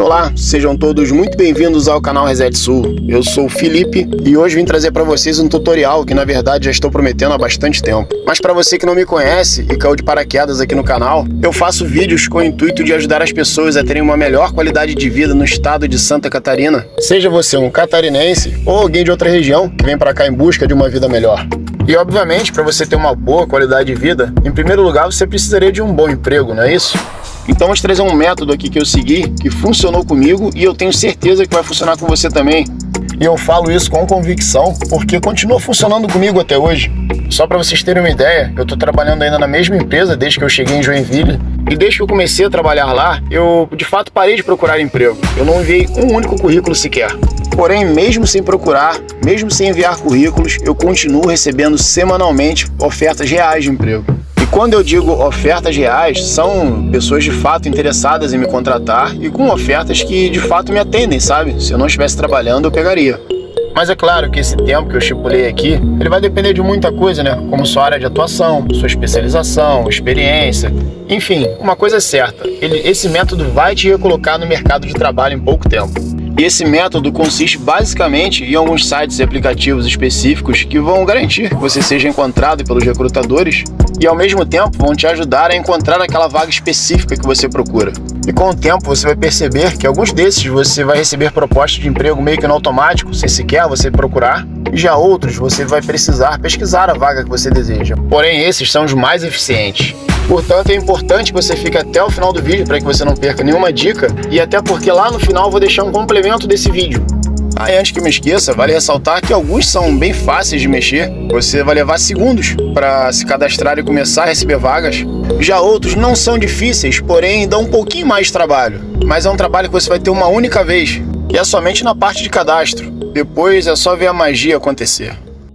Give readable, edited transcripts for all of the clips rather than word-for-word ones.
Olá, sejam todos muito bem-vindos ao canal Reset Sul. Eu sou o Felipe e hoje vim trazer para vocês um tutorial que na verdade já estou prometendo há bastante tempo. Mas para você que não me conhece e caiu de paraquedas aqui no canal, eu faço vídeos com o intuito de ajudar as pessoas a terem uma melhor qualidade de vida no estado de Santa Catarina. Seja você um catarinense ou alguém de outra região que vem para cá em busca de uma vida melhor. E obviamente, para você ter uma boa qualidade de vida, em primeiro lugar você precisaria de um bom emprego, não é isso? Então vamos trazer um método aqui que eu segui, que funcionou comigo e eu tenho certeza que vai funcionar com você também. E eu falo isso com convicção, porque continua funcionando comigo até hoje. Só para vocês terem uma ideia, eu estou trabalhando ainda na mesma empresa desde que eu cheguei em Joinville. E desde que eu comecei a trabalhar lá, eu de fato parei de procurar emprego. Eu não enviei um único currículo sequer. Porém, mesmo sem procurar, mesmo sem enviar currículos, eu continuo recebendo semanalmente ofertas reais de emprego. Quando eu digo ofertas reais, são pessoas de fato interessadas em me contratar e com ofertas que de fato me atendem, sabe? Se eu não estivesse trabalhando, eu pegaria. Mas é claro que esse tempo que eu estipulei aqui, ele vai depender de muita coisa, né? Como sua área de atuação, sua especialização, experiência, enfim, uma coisa é certa, esse método vai te recolocar no mercado de trabalho em pouco tempo. E esse método consiste basicamente em alguns sites e aplicativos específicos que vão garantir que você seja encontrado pelos recrutadores e ao mesmo tempo vão te ajudar a encontrar aquela vaga específica que você procura. E com o tempo você vai perceber que alguns desses você vai receber propostas de emprego meio que no automático, sem sequer você procurar, e já outros você vai precisar pesquisar a vaga que você deseja. Porém, esses são os mais eficientes. Portanto, é importante que você fique até o final do vídeo para que você não perca nenhuma dica e até porque lá no final eu vou deixar um complemento desse vídeo. E antes que me esqueça, vale ressaltar que alguns são bem fáceis de mexer, você vai levar segundos para se cadastrar e começar a receber vagas. Já outros não são difíceis, porém dão um pouquinho mais de trabalho, mas é um trabalho que você vai ter uma única vez, e é somente na parte de cadastro. Depois é só ver a magia acontecer.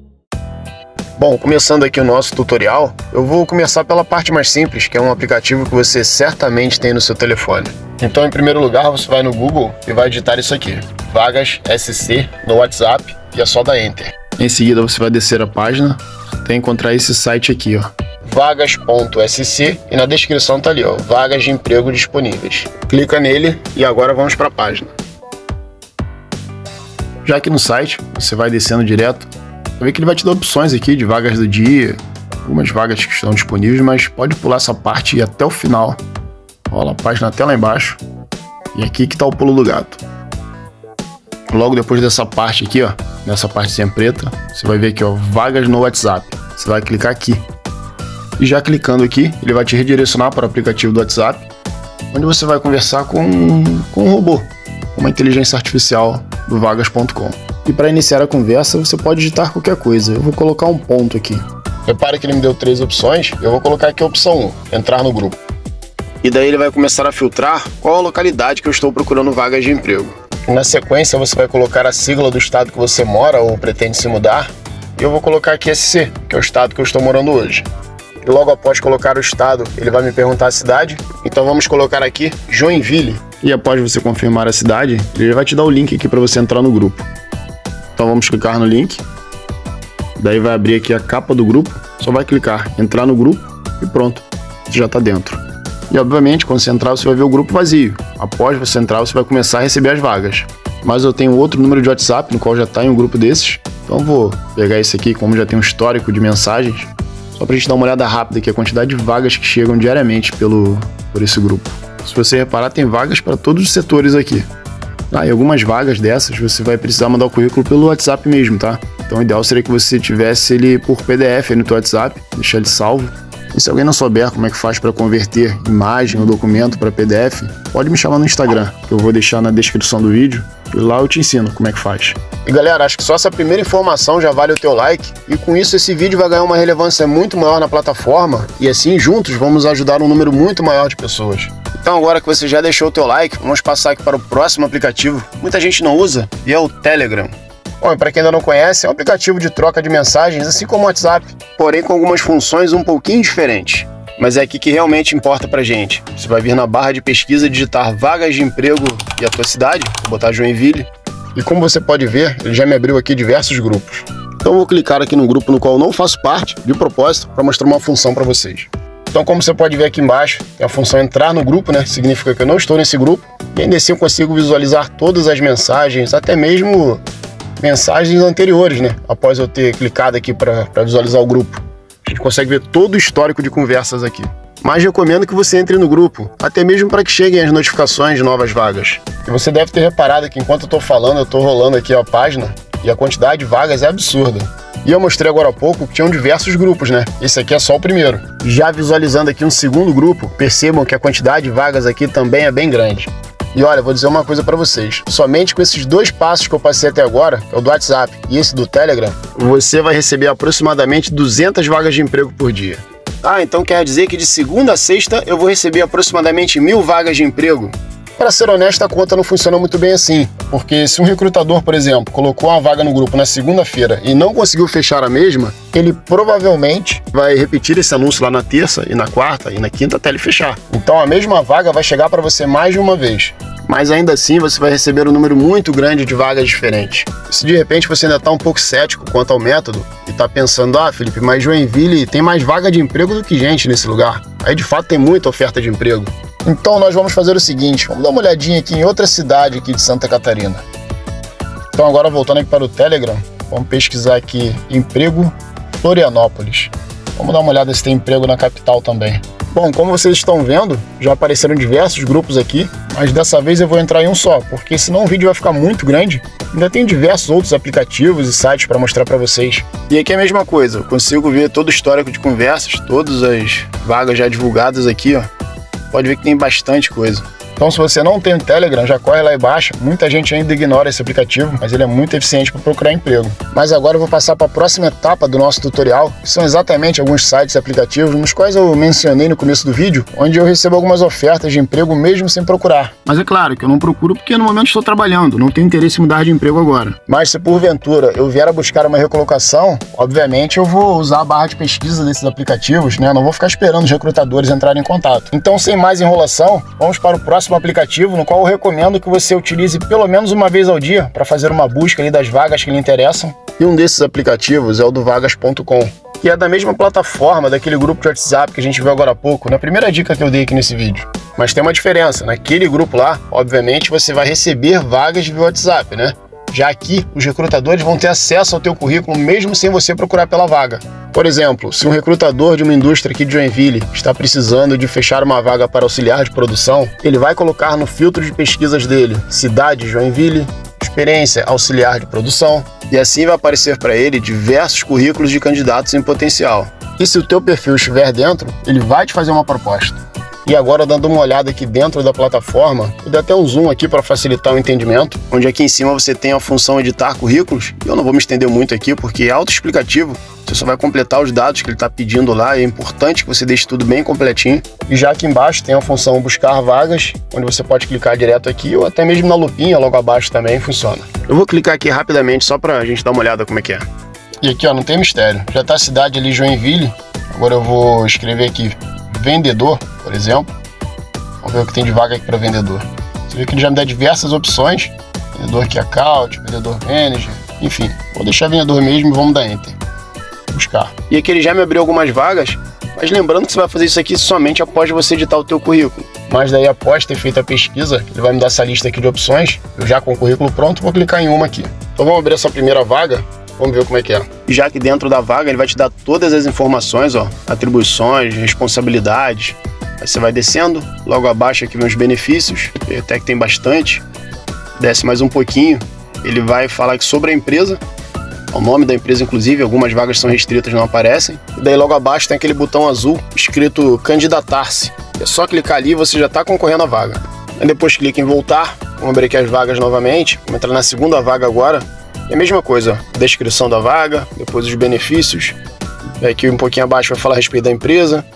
Bom, começando aqui o nosso tutorial, eu vou começar pela parte mais simples, que é um aplicativo que você certamente tem no seu telefone. Então, em primeiro lugar, você vai no Google e vai digitar isso aqui, Vagas SC no WhatsApp, e é só dar Enter. Em seguida, você vai descer a página até encontrar esse site aqui, ó, vagas.sc, e na descrição tá ali, ó, vagas de emprego disponíveis. Clica nele e agora vamos para a página. Já aqui no site, você vai descendo direto. Você vê que ele vai te dar opções aqui de vagas do dia, algumas vagas que estão disponíveis, mas pode pular essa parte e ir até o final. Olha a página até lá embaixo. E aqui que está o pulo do gato. Logo depois dessa parte aqui, ó, nessa partezinha preta, você vai ver aqui, ó, vagas no WhatsApp. Você vai clicar aqui. E já clicando aqui, ele vai te redirecionar para o aplicativo do WhatsApp, onde você vai conversar com um robô, uma inteligência artificial do vagas.com. E para iniciar a conversa, você pode digitar qualquer coisa. Eu vou colocar um ponto aqui. Repare que ele me deu 3 opções. Eu vou colocar aqui a opção 1, entrar no grupo. E daí ele vai começar a filtrar qual a localidade que eu estou procurando vagas de emprego. E na sequência, você vai colocar a sigla do estado que você mora ou pretende se mudar. E eu vou colocar aqui SC, que é o estado que eu estou morando hoje. E logo após colocar o estado, ele vai me perguntar a cidade. Então vamos colocar aqui Joinville. E após você confirmar a cidade, ele vai te dar o link aqui para você entrar no grupo. Então vamos clicar no link, daí vai abrir aqui a capa do grupo, só vai clicar, entrar no grupo e pronto, você já está dentro. E obviamente quando você entrar você vai ver o grupo vazio, após você entrar você vai começar a receber as vagas. Mas eu tenho outro número de WhatsApp no qual já está em um grupo desses, então vou pegar esse aqui como já tem um histórico de mensagens, só para a gente dar uma olhada rápida aqui a quantidade de vagas que chegam diariamente por esse grupo. Se você reparar tem vagas para todos os setores aqui. E algumas vagas dessas você vai precisar mandar o currículo pelo WhatsApp mesmo, tá? Então o ideal seria que você tivesse ele por PDF aí no teu WhatsApp, deixar ele salvo. E se alguém não souber como é que faz para converter imagem ou documento para PDF, pode me chamar no Instagram, que eu vou deixar na descrição do vídeo, e lá eu te ensino como é que faz. E galera, acho que só essa primeira informação já vale o teu like, e com isso esse vídeo vai ganhar uma relevância muito maior na plataforma, e assim juntos vamos ajudar um número muito maior de pessoas. Então agora que você já deixou o teu like, vamos passar aqui para o próximo aplicativo. Muita gente não usa, e é o Telegram. Bom, e para quem ainda não conhece, é um aplicativo de troca de mensagens, assim como o WhatsApp, porém com algumas funções um pouquinho diferentes. Mas é aqui que realmente importa pra gente. Você vai vir na barra de pesquisa, digitar vagas de emprego e a tua cidade, vou botar Joinville. E como você pode ver, ele já me abriu aqui diversos grupos. Então eu vou clicar aqui no grupo no qual eu não faço parte, de propósito, para mostrar uma função para vocês. Então, como você pode ver aqui embaixo, tem a função entrar no grupo, né? Significa que eu não estou nesse grupo. E ainda assim eu consigo visualizar todas as mensagens, até mesmo mensagens anteriores, né? Após eu ter clicado aqui para visualizar o grupo. A gente consegue ver todo o histórico de conversas aqui. Mas recomendo que você entre no grupo, até mesmo para que cheguem as notificações de novas vagas. E você deve ter reparado que enquanto eu estou falando, eu estou rolando aqui a página e a quantidade de vagas é absurda. E eu mostrei agora há pouco que tinham diversos grupos, né? Esse aqui é só o primeiro. Já visualizando aqui um segundo grupo, percebam que a quantidade de vagas aqui também é bem grande. E olha, vou dizer uma coisa para vocês. Somente com esses dois passos que eu passei até agora, que é o do WhatsApp e esse do Telegram, você vai receber aproximadamente 200 vagas de emprego por dia. Ah, então quer dizer que de segunda a sexta eu vou receber aproximadamente 1000 vagas de emprego? Para ser honesto, a conta não funciona muito bem assim, porque se um recrutador, por exemplo, colocou uma vaga no grupo na segunda-feira e não conseguiu fechar a mesma, ele provavelmente vai repetir esse anúncio lá na terça e na quarta e na quinta até ele fechar. Então a mesma vaga vai chegar para você mais de uma vez. Mas ainda assim você vai receber um número muito grande de vagas diferentes. Se de repente você ainda está um pouco cético quanto ao método e está pensando, ah, Felipe, mas Joinville tem mais vaga de emprego do que gente nesse lugar. Aí de fato tem muita oferta de emprego. Então nós vamos fazer o seguinte, vamos dar uma olhadinha aqui em outra cidade aqui de Santa Catarina. Então agora voltando aqui para o Telegram, vamos pesquisar aqui emprego Florianópolis. Vamos dar uma olhada se tem emprego na capital também. Bom, como vocês estão vendo, já apareceram diversos grupos aqui, mas dessa vez eu vou entrar em um só, porque senão o vídeo vai ficar muito grande. Ainda tem diversos outros aplicativos e sites para mostrar para vocês. E aqui é a mesma coisa, eu consigo ver todo o histórico de conversas, todas as vagas já divulgadas aqui, ó. Pode ver que tem bastante coisa. Então, se você não tem o Telegram, já corre lá e baixa. Muita gente ainda ignora esse aplicativo, mas ele é muito eficiente para procurar emprego. Mas agora eu vou passar para a próxima etapa do nosso tutorial, que são exatamente alguns sites e aplicativos nos quais eu mencionei no começo do vídeo, onde eu recebo algumas ofertas de emprego mesmo sem procurar. Mas é claro que eu não procuro porque no momento estou trabalhando, não tenho interesse em mudar de emprego agora. Mas se porventura eu vier a buscar uma recolocação, obviamente eu vou usar a barra de pesquisa desses aplicativos, né? Não vou ficar esperando os recrutadores entrarem em contato. Então, sem mais enrolação, vamos para o próximo aplicativo, no qual eu recomendo que você utilize pelo menos uma vez ao dia para fazer uma busca ali das vagas que lhe interessam. E um desses aplicativos é o do vagas.com, que é da mesma plataforma daquele grupo de WhatsApp que a gente viu agora há pouco, na primeira dica que eu dei aqui nesse vídeo. Mas tem uma diferença, naquele grupo lá, obviamente você vai receber vagas via WhatsApp, né? Já aqui, os recrutadores vão ter acesso ao teu currículo mesmo sem você procurar pela vaga. Por exemplo, se um recrutador de uma indústria aqui de Joinville está precisando de fechar uma vaga para auxiliar de produção, ele vai colocar no filtro de pesquisas dele, cidade Joinville, experiência auxiliar de produção, e assim vai aparecer para ele diversos currículos de candidatos em potencial. E se o teu perfil estiver dentro, ele vai te fazer uma proposta. E agora, dando uma olhada aqui dentro da plataforma, eu dei até um zoom aqui para facilitar o entendimento, onde aqui em cima você tem a função editar currículos. E eu não vou me estender muito aqui porque é autoexplicativo, você só vai completar os dados que ele está pedindo lá, é importante que você deixe tudo bem completinho. E já aqui embaixo tem a função buscar vagas, onde você pode clicar direto aqui ou até mesmo na lupinha logo abaixo também funciona. Eu vou clicar aqui rapidamente só para a gente dar uma olhada como é que é. E aqui ó, não tem mistério, já está a cidade ali Joinville, agora eu vou escrever aqui vendedor, por exemplo. Vamos ver o que tem de vaga aqui para vendedor. Você vê que ele já me dá diversas opções. Vendedor Key Account, vendedor Manager, enfim. Vou deixar vendedor mesmo e vamos dar Enter. Buscar. E aqui ele já me abriu algumas vagas, mas lembrando que você vai fazer isso aqui somente após você editar o teu currículo. Mas daí após ter feito a pesquisa, ele vai me dar essa lista aqui de opções. Eu já com o currículo pronto, vou clicar em uma aqui. Então vamos abrir essa primeira vaga. Vamos ver como é que é. E já que dentro da vaga ele vai te dar todas as informações, ó, atribuições, responsabilidades. Aí você vai descendo, logo abaixo aqui vem os benefícios, até que tem bastante. Desce mais um pouquinho, ele vai falar aqui sobre a empresa, o nome da empresa inclusive, algumas vagas são restritas, não aparecem. E daí logo abaixo tem aquele botão azul escrito candidatar-se. É só clicar ali e você já está concorrendo à vaga. Aí depois clica em voltar, vamos abrir aqui as vagas novamente, vamos entrar na segunda vaga agora. É a mesma coisa, descrição da vaga, depois os benefícios, aqui um pouquinho abaixo vai falar a respeito da empresa,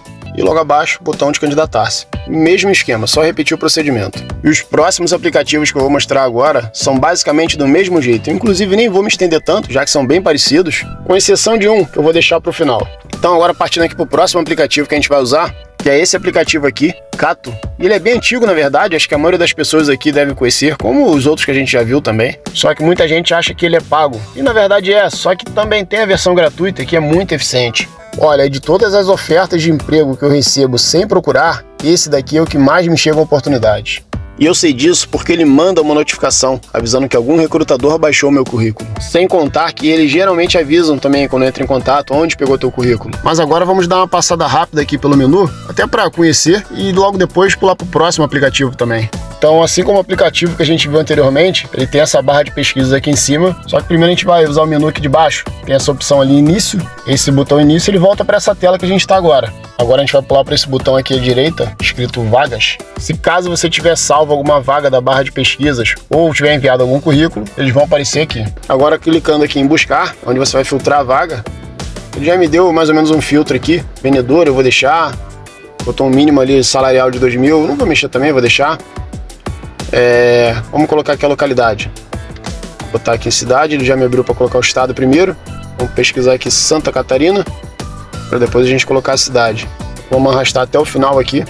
e logo abaixo, botão de candidatar-se. Mesmo esquema, só repetir o procedimento. E os próximos aplicativos que eu vou mostrar agora são basicamente do mesmo jeito, eu, inclusive nem vou me estender tanto, já que são bem parecidos, com exceção de um que eu vou deixar para o final. Então agora partindo aqui para o próximo aplicativo que a gente vai usar, que é esse aplicativo aqui, Cato. E ele é bem antigo, na verdade, acho que a maioria das pessoas aqui deve conhecer, como os outros que a gente já viu também. Só que muita gente acha que ele é pago. E na verdade é, só que também tem a versão gratuita, que é muito eficiente. Olha, de todas as ofertas de emprego que eu recebo sem procurar, esse daqui é o que mais me chega a oportunidade. E eu sei disso porque ele manda uma notificação avisando que algum recrutador baixou meu currículo. Sem contar que eles geralmente avisam também quando entra em contato onde pegou teu currículo. Mas agora vamos dar uma passada rápida aqui pelo menu, até para conhecer e logo depois pular para o próximo aplicativo também. Então, assim como o aplicativo que a gente viu anteriormente, ele tem essa barra de pesquisa aqui em cima, só que primeiro a gente vai usar o menu aqui de baixo. Tem essa opção ali, início, esse botão início, ele volta para essa tela que a gente está agora. Agora a gente vai pular para esse botão aqui à direita, escrito vagas. Se caso você tiver salvo alguma vaga da barra de pesquisas ou tiver enviado algum currículo, eles vão aparecer aqui. Agora clicando aqui em buscar, onde você vai filtrar a vaga, ele já me deu mais ou menos um filtro aqui. Vendedor eu vou deixar, botou um mínimo ali salarial de 2.000, não vou mexer também, vou deixar. Vamos colocar aqui a localidade. Vou botar aqui em cidade, ele já me abriu para colocar o estado primeiro. Vamos pesquisar aqui Santa Catarina, para depois a gente colocar a cidade. Vamos arrastar até o final aqui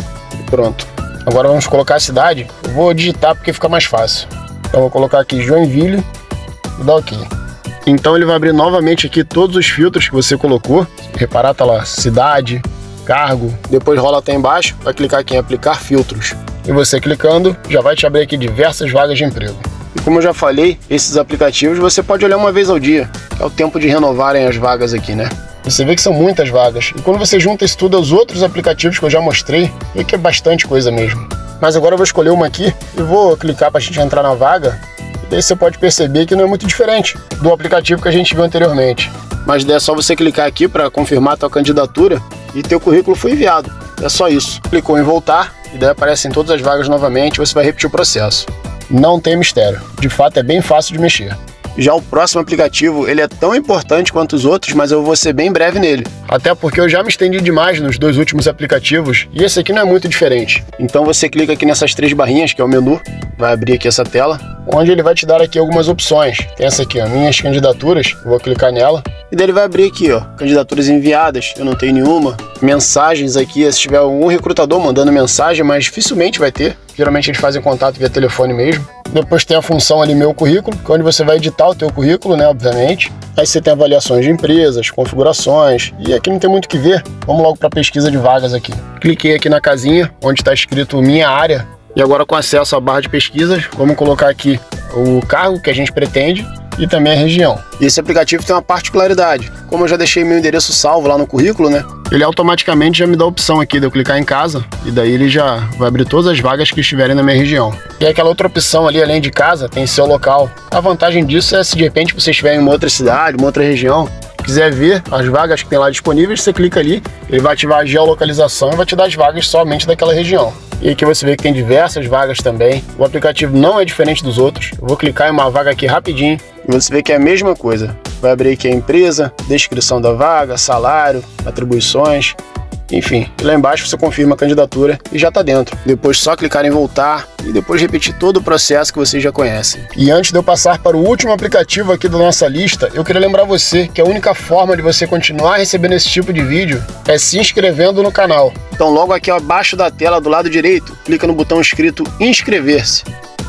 e pronto. Agora vamos colocar a cidade. Eu vou digitar porque fica mais fácil. Então vou colocar aqui Joinville e dar OK. Então ele vai abrir novamente aqui todos os filtros que você colocou. Reparar, tá lá, cidade, cargo. Depois rola até embaixo, vai clicar aqui em aplicar filtros. E você clicando, já vai te abrir aqui diversas vagas de emprego. E como eu já falei, esses aplicativos você pode olhar uma vez ao dia, que é o tempo de renovarem as vagas aqui, né? Você vê que são muitas vagas. E quando você junta isso tudo aos outros aplicativos que eu já mostrei, vê que é bastante coisa mesmo. Mas agora eu vou escolher uma aqui e vou clicar para a gente entrar na vaga. E aí você pode perceber que não é muito diferente do aplicativo que a gente viu anteriormente. Mas daí é só você clicar aqui para confirmar a tua candidatura e teu currículo foi enviado. É só isso. Clicou em voltar e daí aparecem todas as vagas novamente, você vai repetir o processo. Não tem mistério. De fato é bem fácil de mexer. Já o próximo aplicativo, ele é tão importante quanto os outros, mas eu vou ser bem breve nele. Até porque eu já me estendi demais nos dois últimos aplicativos e esse aqui não é muito diferente. Então você clica aqui nessas três barrinhas, que é o menu, vai abrir aqui essa tela, onde ele vai te dar aqui algumas opções. Tem essa aqui, ó, minhas candidaturas, eu vou clicar nela. E daí ele vai abrir aqui, ó, candidaturas enviadas, eu não tenho nenhuma. Mensagens aqui, se tiver algum recrutador mandando mensagem, mas dificilmente vai ter. Geralmente eles fazem contato via telefone mesmo. Depois tem a função ali Meu Currículo, que é onde você vai editar o teu currículo, né, obviamente. Aí você tem avaliações de empresas, configurações, e aqui não tem muito o que ver. Vamos logo para a pesquisa de vagas aqui. Cliquei aqui na casinha, onde está escrito Minha Área. E agora com acesso à barra de pesquisas, vamos colocar aqui o cargo que a gente pretende e também a região. E esse aplicativo tem uma particularidade. Como eu já deixei meu endereço salvo lá no currículo, né? Ele automaticamente já me dá a opção aqui de eu clicar em casa e daí ele já vai abrir todas as vagas que estiverem na minha região. E aquela outra opção ali, além de casa, tem seu local. A vantagem disso é se de repente você estiver em uma outra cidade, uma outra região, quiser ver as vagas que tem lá disponíveis, você clica ali, ele vai ativar a geolocalização e vai te dar as vagas somente daquela região. E aqui você vê que tem diversas vagas também. O aplicativo não é diferente dos outros. Eu vou clicar em uma vaga aqui rapidinho e você vê que é a mesma coisa. Vai abrir aqui a empresa, descrição da vaga, salário, atribuições, enfim. E lá embaixo você confirma a candidatura e já está dentro. Depois só clicar em voltar e depois repetir todo o processo que vocês já conhecem. E antes de eu passar para o último aplicativo aqui da nossa lista, eu queria lembrar você que a única forma de você continuar recebendo esse tipo de vídeo é se inscrevendo no canal. Então logo aqui abaixo da tela do lado direito, clica no botão escrito inscrever-se.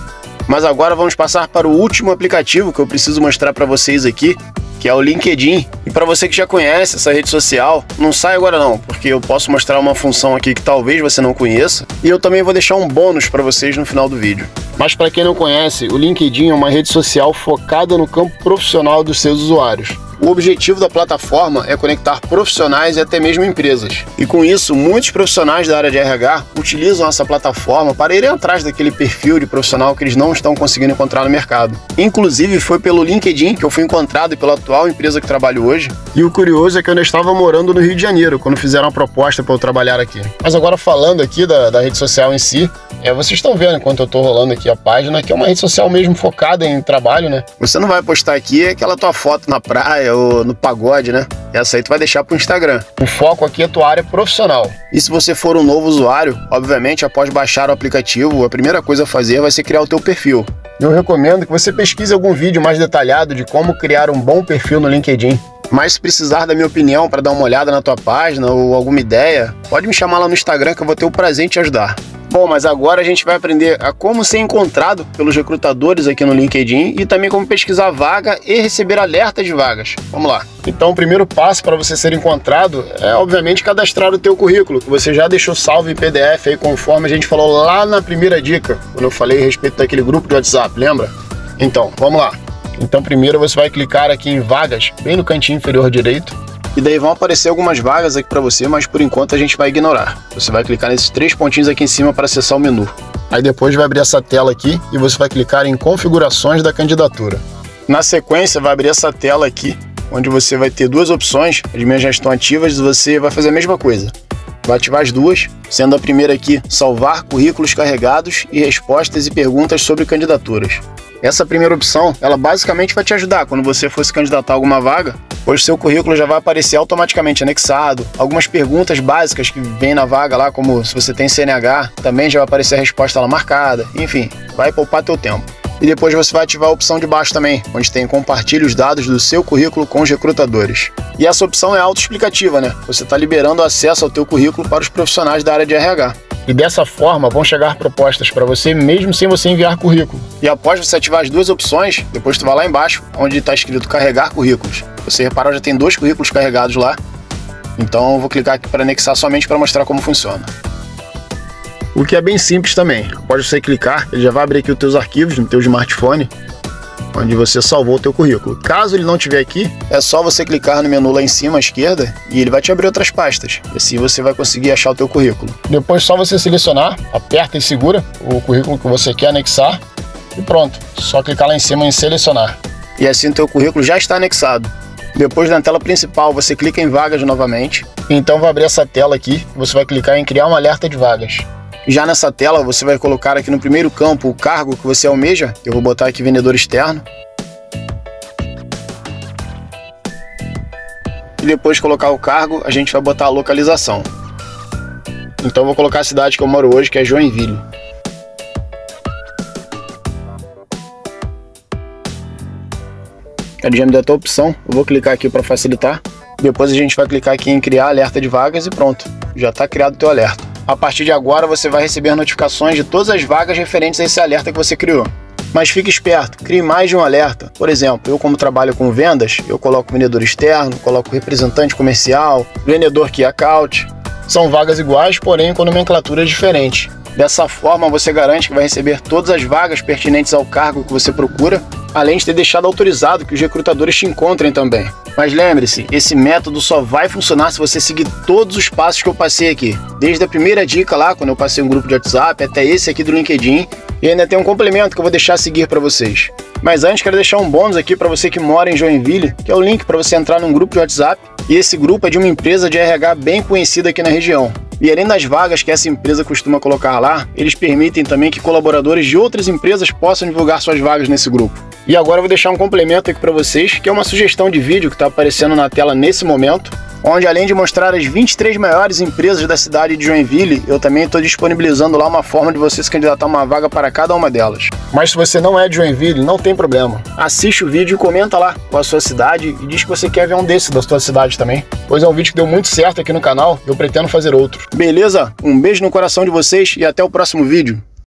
Mas agora vamos passar para o último aplicativo que eu preciso mostrar para vocês aqui, que é o LinkedIn. E para você que já conhece essa rede social, não sai agora não, porque eu posso mostrar uma função aqui que talvez você não conheça, e eu também vou deixar um bônus para vocês no final do vídeo. Mas para quem não conhece, o LinkedIn é uma rede social focada no campo profissional dos seus usuários. O objetivo da plataforma é conectar profissionais e até mesmo empresas. E com isso, muitos profissionais da área de RH utilizam essa plataforma para irem atrás daquele perfil de profissional que eles não estão conseguindo encontrar no mercado. Inclusive, foi pelo LinkedIn que eu fui encontrado e pela atual empresa que trabalho hoje. E o curioso é que eu ainda estava morando no Rio de Janeiro, quando fizeram a proposta para eu trabalhar aqui. Mas agora falando aqui da rede social em si, vocês estão vendo enquanto eu estou rolando aqui a página, que é uma rede social mesmo focada em trabalho, né? Você não vai postar aqui aquela tua foto na praia ou no pagode, né? Essa aí tu vai deixar pro Instagram. O foco aqui é tua área profissional. E se você for um novo usuário, obviamente após baixar o aplicativo, a primeira coisa a fazer vai ser criar o teu perfil. Eu recomendo que você pesquise algum vídeo mais detalhado de como criar um bom perfil no LinkedIn. Mas se precisar da minha opinião para dar uma olhada na tua página ou alguma ideia, pode me chamar lá no Instagram que eu vou ter o prazer em te ajudar. Bom, mas agora a gente vai aprender a como ser encontrado pelos recrutadores aqui no LinkedIn e também como pesquisar vaga e receber alertas de vagas. Vamos lá. Então, o primeiro passo para você ser encontrado é, obviamente, cadastrar o teu currículo, que você já deixou salvo em PDF aí, conforme a gente falou lá na primeira dica, quando eu falei a respeito daquele grupo de WhatsApp, lembra? Então, vamos lá. Então, primeiro você vai clicar aqui em vagas, bem no cantinho inferior direito. E daí vão aparecer algumas vagas aqui para você, mas por enquanto a gente vai ignorar. Você vai clicar nesses 3 pontinhos aqui em cima para acessar o menu. Aí depois vai abrir essa tela aqui e você vai clicar em configurações da candidatura. Na sequência vai abrir essa tela aqui, onde você vai ter 2 opções, as minhas já estão ativas, você vai fazer a mesma coisa. Vai ativar as 2, sendo a primeira aqui, salvar currículos carregados e respostas e perguntas sobre candidaturas. Essa primeira opção, ela basicamente vai te ajudar quando você for se candidatar a alguma vaga, pois seu currículo já vai aparecer automaticamente anexado, algumas perguntas básicas que vem na vaga lá, como se você tem CNH, também já vai aparecer a resposta lá marcada, enfim, vai poupar teu tempo. E depois você vai ativar a opção de baixo também, onde tem compartilhe os dados do seu currículo com os recrutadores. E essa opção é autoexplicativa, né? Você está liberando acesso ao teu currículo para os profissionais da área de RH. E dessa forma vão chegar propostas para você mesmo sem você enviar currículo. E após você ativar as 2 opções, depois tu vai lá embaixo, onde está escrito carregar currículos. Você reparou, já tem 2 currículos carregados lá. Então eu vou clicar aqui para anexar somente para mostrar como funciona. O que é bem simples também. Após você clicar, ele já vai abrir aqui os teus arquivos no teu smartphone, onde você salvou o teu currículo. Caso ele não estiver aqui, é só você clicar no menu lá em cima à esquerda e ele vai te abrir outras pastas. E assim você vai conseguir achar o teu currículo. Depois só você selecionar, aperta e segura o currículo que você quer anexar e pronto. Só clicar lá em cima em selecionar. E assim o teu currículo já está anexado. Depois na tela principal você clica em vagas novamente. Então vai abrir essa tela aqui e você vai clicar em criar um alerta de vagas. Já nessa tela você vai colocar aqui no primeiro campo o cargo que você almeja. Eu vou botar aqui vendedor externo. E depois de colocar o cargo, a gente vai botar a localização. Então eu vou colocar a cidade que eu moro hoje, que é Joinville. Ele já me deu a opção, eu vou clicar aqui para facilitar. Depois a gente vai clicar aqui em criar alerta de vagas e pronto, já está criado o teu alerta. A partir de agora você vai receber notificações de todas as vagas referentes a esse alerta que você criou. Mas fique esperto, crie mais de um alerta. Por exemplo, eu como trabalho com vendas, eu coloco vendedor externo, coloco representante comercial, vendedor key account. São vagas iguais, porém com nomenclaturas diferentes. Dessa forma você garante que vai receber todas as vagas pertinentes ao cargo que você procura, além de ter deixado autorizado que os recrutadores te encontrem também. Mas lembre-se, esse método só vai funcionar se você seguir todos os passos que eu passei aqui. Desde a primeira dica lá, quando eu passei um grupo de WhatsApp, até esse aqui do LinkedIn. E ainda tem um complemento que eu vou deixar a seguir para vocês. Mas antes quero deixar um bônus aqui para você que mora em Joinville, que é o link para você entrar num grupo de WhatsApp. E esse grupo é de uma empresa de RH bem conhecida aqui na região. E além das vagas que essa empresa costuma colocar lá, eles permitem também que colaboradores de outras empresas possam divulgar suas vagas nesse grupo. E agora eu vou deixar um complemento aqui para vocês, que é uma sugestão de vídeo que está aparecendo na tela nesse momento, onde além de mostrar as 23 maiores empresas da cidade de Joinville, eu também estou disponibilizando lá uma forma de você se candidatar a uma vaga para cada uma delas. Mas se você não é de Joinville, não tem problema. Assiste o vídeo e comenta lá com a sua cidade e diz que você quer ver um desses da sua cidade também. Pois é um vídeo que deu muito certo aqui no canal e eu pretendo fazer outro. Beleza? Um beijo no coração de vocês e até o próximo vídeo.